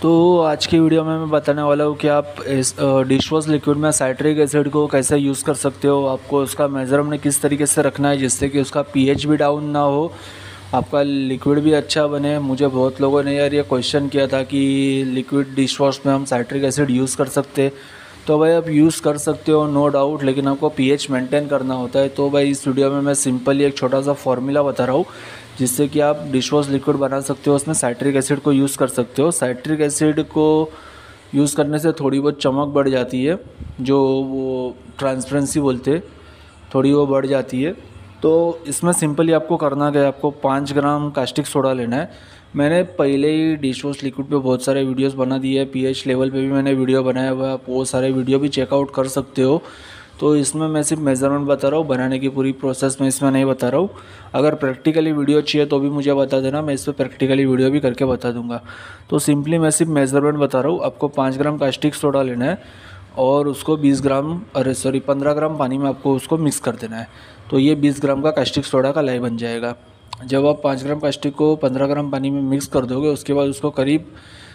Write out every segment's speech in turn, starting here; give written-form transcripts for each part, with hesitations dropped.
तो आज की वीडियो में मैं बताने वाला हूँ कि आप इस डिश वॉश लिक्विड में साइट्रिक एसिड को कैसे यूज़ कर सकते हो। आपको उसका मेज़रमेंट किस तरीके से रखना है जिससे कि उसका पीएच भी डाउन ना हो, आपका लिक्विड भी अच्छा बने। मुझे बहुत लोगों ने यार ये क्वेश्चन किया था कि लिक्विड डिश वॉश में हम साइट्रिक एसिड यूज़ कर सकते हैं। तो भाई आप यूज़ कर सकते हो नो डाउट, लेकिन आपको पीएच मेंटेन करना होता है। तो भाई इस वीडियो में मैं सिंपली एक छोटा सा फॉर्मूला बता रहा हूँ जिससे कि आप डिश वॉश लिक्विड बना सकते हो, उसमें साइट्रिक एसिड को यूज़ कर सकते हो। साइट्रिक एसिड को यूज़ करने से थोड़ी बहुत चमक बढ़ जाती है, जो वो ट्रांसपेरेंसी बोलते हैं, थोड़ी वो बढ़ जाती है। तो इसमें सिंपली आपको करना क्या है, आपको 5 ग्राम कास्टिक सोडा लेना है। मैंने पहले ही डिश वॉश लिक्विड पे बहुत सारे वीडियोस बना दिए हैं, पीएच लेवल पे भी मैंने वीडियो बनाया हुआ है, आप वो सारे वीडियो भी चेकआउट कर सकते हो। तो इसमें मैं सिर्फ मेज़रमेंट बता रहा हूँ, बनाने की पूरी प्रोसेस मैं इसमें नहीं बता रहा हूँ। अगर प्रैक्टिकली वीडियो चाहिए तो भी मुझे बता देना, मैं इस पर प्रैक्टिकली वीडियो भी करके बता दूंगा। तो सिंपली मैं सिर्फ मेज़रमेंट बता रहा हूँ। आपको 5 ग्राम कास्टिक सोडा लेना है और उसको 15 ग्राम पानी में आपको उसको मिक्स कर देना है। तो ये 20 ग्राम का कास्टिक सोडा का लाई बन जाएगा। जब आप 5 ग्राम कास्टिक को 15 ग्राम पानी में मिक्स कर दोगे, उसके बाद उसको करीब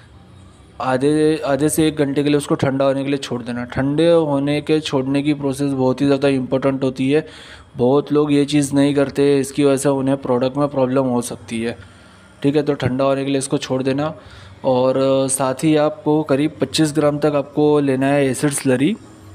आधे से 1 घंटे के लिए उसको ठंडा होने के लिए छोड़ देना। ठंडे होने के छोड़ने की प्रोसेस बहुत ही ज़्यादा इम्पोर्टेंट होती है। बहुत लोग ये चीज़ नहीं करते, इसकी वजह से उन्हें प्रोडक्ट में प्रॉब्लम हो सकती है। ठीक है, तो ठंडा होने के लिए इसको छोड़ देना। और साथ ही आपको करीब 25 ग्राम तक आपको लेना है एसिड स्लरी,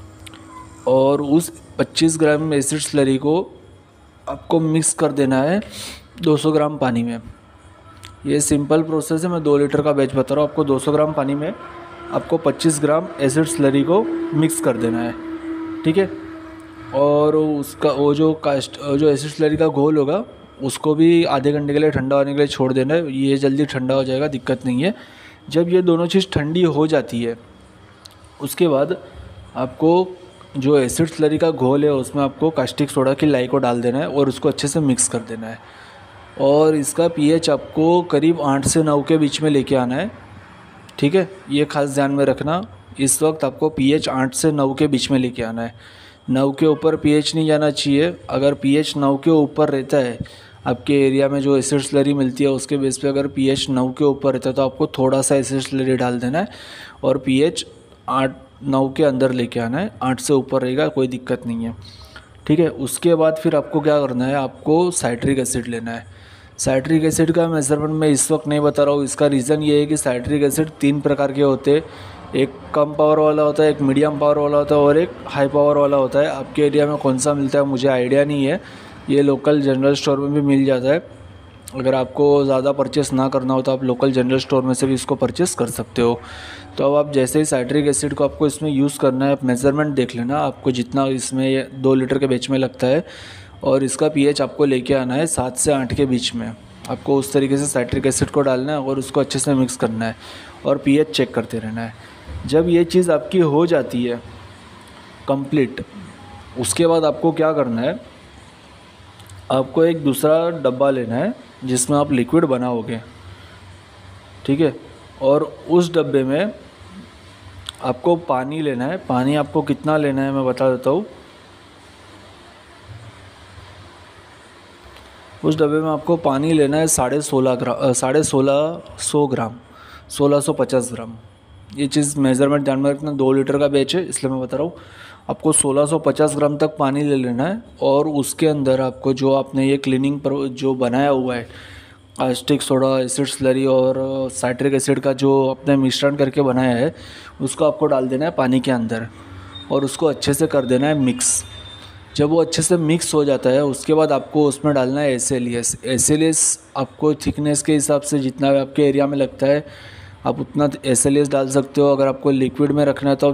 और उस 25 ग्राम एसिड स्लरी को आपको मिक्स कर देना है 200 ग्राम पानी में। ये सिंपल प्रोसेस है, मैं 2 लीटर का बैच बता रहा हूँ। आपको 200 ग्राम पानी में आपको 25 ग्राम एसिड स्लरी को मिक्स कर देना है। ठीक है, और उसका वो जो एसिड स्लरी का घोल होगा उसको भी आधे घंटे के लिए ठंडा होने के लिए छोड़ देना है। ये जल्दी ठंडा हो जाएगा, दिक्कत नहीं है। जब ये दोनों चीज़ ठंडी हो जाती है, उसके बाद आपको जो एसिड स्लरी का घोल है उसमें आपको कास्टिक सोडा की लाई को डाल देना है और उसको अच्छे से मिक्स कर देना है। और इसका पीएच आपको करीब 8 से 9 के बीच में लेके आना है। ठीक है, ये खास ध्यान में रखना, इस वक्त आपको पीएच 8 से 9 के बीच में लेके आना है। 9 के ऊपर पीएच नहीं जाना चाहिए। अगर पीएच 9 के ऊपर रहता है, आपके एरिया में जो एसिड स्लरी मिलती है उसके बेस पे अगर पीएच 9 के ऊपर रहता है तो आपको थोड़ा सा एसिड स्लरी डाल देना है और पीएच 8-9 के अंदर लेके आना है। 8 से ऊपर रहेगा कोई दिक्कत नहीं है। ठीक है, उसके बाद फिर आपको क्या करना है, आपको साइट्रिक एसिड लेना है। साइट्रिक एसिड का मेज़रमेंट मैं इस वक्त नहीं बता रहा हूँ। इसका रीज़न ये है कि साइट्रिक एसिड 3 प्रकार के होते हैं। एक कम पावर वाला होता है, एक मीडियम पावर वाला होता है और एक हाई पावर वाला होता है। आपके एरिया में कौन सा मिलता है मुझे आइडिया नहीं है, ये लोकल जनरल स्टोर में भी मिल जाता है। अगर आपको ज़्यादा परचेस ना करना हो तो आप लोकल जनरल स्टोर में से भी इसको परचेस कर सकते हो। तो अब आप जैसे ही साइट्रिक एसिड को आपको इसमें यूज़ करना है, आप मेज़रमेंट देख लेना आपको जितना इसमें 2 लीटर के बीच में लगता है, और इसका पीएच आपको लेके आना है 7 से 8 के बीच में। आपको उस तरीके से साइट्रिक एसिड को डालना है और उसको अच्छे से मिक्स करना है और पीएच चेक करते रहना है। जब ये चीज़ आपकी हो जाती है कंप्लीट, उसके बाद आपको क्या करना है, आपको एक दूसरा डब्बा लेना है जिसमें आप लिक्विड बनाओगे। ठीक है, और उस डब्बे में आपको पानी लेना है। पानी आपको कितना लेना है मैं बता देता हूँ। उस डब्बे में आपको पानी लेना है 1650 ग्राम, 1650 ग्राम। ये चीज़ मेज़रमेंट ध्यान में रखना, 2 लीटर का बैच है इसलिए मैं बता रहा हूँ। आपको 1650 ग्राम तक पानी ले लेना है और उसके अंदर आपको जो आपने ये क्लीनिंग पर जो बनाया हुआ है, कास्टिक सोडा, एसिड स्लरी और साइट्रिक एसिड का जो आपने मिश्रण करके बनाया है, उसको आपको डाल देना है पानी के अंदर और उसको अच्छे से कर देना है मिक्स। जब वो अच्छे से मिक्स हो जाता है उसके बाद आपको उसमें डालना है एसएलएस। आपको थिकनेस के हिसाब से जितना आपके एरिया में लगता है आप उतना एसएलएस डाल सकते हो। अगर आपको लिक्विड में रखना है तो आप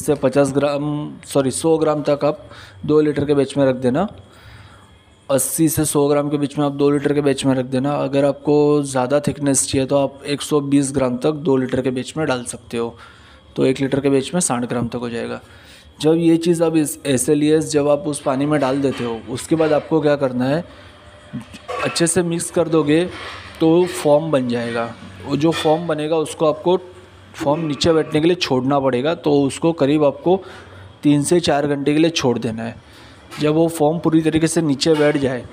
100 ग्राम तक आप 2 लीटर के बैच में रख देना। 80 से 100 ग्राम के बीच में आप 2 लीटर के बैच में रख देना। अगर आपको ज़्यादा थिकनेस चाहिए तो आप 120 ग्राम तक 2 लीटर के बैच में डाल सकते हो। तो 1 लीटर के बैच में 60 ग्राम तक हो जाएगा। जब ये चीज़ आप इस एसएलएस जब आप उस पानी में डाल देते हो, उसके बाद आपको क्या करना है, अच्छे से मिक्स कर दोगे तो फॉर्म बन जाएगा। वो जो फॉर्म बनेगा उसको आपको फॉर्म नीचे बैठने के लिए छोड़ना पड़ेगा। तो उसको करीब आपको 3 से 4 घंटे के लिए छोड़ देना है। जब वो फॉर्म पूरी तरीके से नीचे बैठ जाए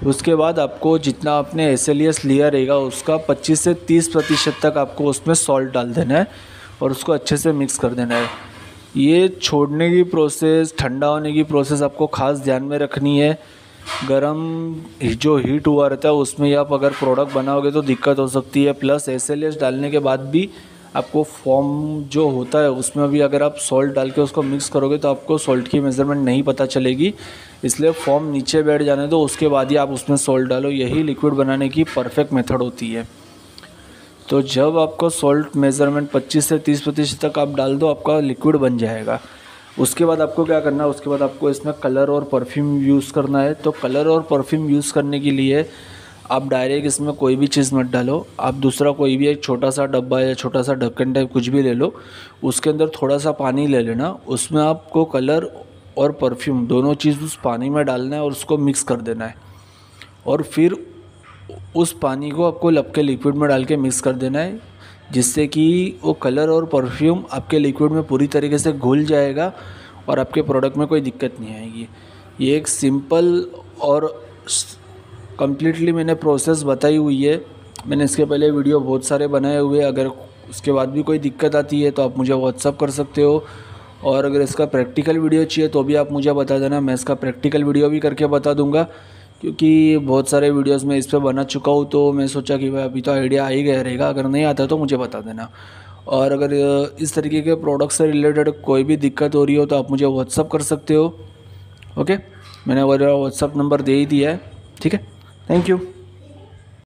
उसके बाद आपको जितना आपने SLES लिया रहेगा उसका 25 से 30% तक आपको उसमें सॉल्ट डाल देना है और उसको अच्छे से मिक्स कर देना है। ये छोड़ने की प्रोसेस, ठंडा होने की प्रोसेस आपको ख़ास ध्यान में रखनी है। गरम जो हीट हुआ रहता है उसमें आप अगर प्रोडक्ट बनाओगे तो दिक्कत हो सकती है। प्लस SLES डालने के बाद भी आपको फॉर्म जो होता है उसमें भी अगर आप सॉल्ट डाल के उसको मिक्स करोगे तो आपको सॉल्ट की मेज़रमेंट नहीं पता चलेगी। इसलिए फॉर्म नीचे बैठ जाने दो, उसके बाद ही आप उसमें सॉल्ट डालो। यही लिक्विड बनाने की परफेक्ट मेथड होती है। तो जब आपको सॉल्ट मेज़रमेंट 25 से 30% तक आप डाल दो, आपका लिक्विड बन जाएगा। उसके बाद आपको क्या करना है, उसके बाद आपको इसमें कलर और परफ्यूम यूज़ करना है। तो कलर और परफ्यूम यूज़ करने के लिए आप डायरेक्ट इसमें कोई भी चीज़ मत डालो। आप दूसरा कोई भी एक छोटा सा डब्बा या छोटा सा ढक्कन टाइप कुछ भी ले लो, उसके अंदर थोड़ा सा पानी ले लेना। उसमें आपको कलर और परफ्यूम दोनों चीज़ उस पानी में डालना है और उसको मिक्स कर देना है। और फिर उस पानी को आपको लब के लिक्विड में डाल के मिक्स कर देना है, जिससे कि वो कलर और परफ्यूम आपके लिक्विड में पूरी तरीके से घुल जाएगा और आपके प्रोडक्ट में कोई दिक्कत नहीं आएगी। ये एक सिंपल और कम्प्लीटली मैंने प्रोसेस बताई हुई है। मैंने इसके पहले वीडियो बहुत सारे बनाए हुए। अगर उसके बाद भी कोई दिक्कत आती है तो आप मुझे व्हाट्सअप कर सकते हो, और अगर इसका प्रैक्टिकल वीडियो चाहिए तो भी आप मुझे बता देना, मैं इसका प्रैक्टिकल वीडियो भी करके बता दूंगा। क्योंकि बहुत सारे वीडियोस में इस पर बना चुका हूँ, तो मैं सोचा कि भाई अभी तो आइडिया आ ही गया रहेगा। अगर नहीं आता तो मुझे बता देना। और अगर इस तरीके के प्रोडक्ट से रिलेटेड कोई भी दिक्कत हो रही हो तो आप मुझे व्हाट्सअप कर सकते हो। ओके, मैंने मेरा व्हाट्सअप नंबर दे ही दिया है। ठीक है, थैंक यू।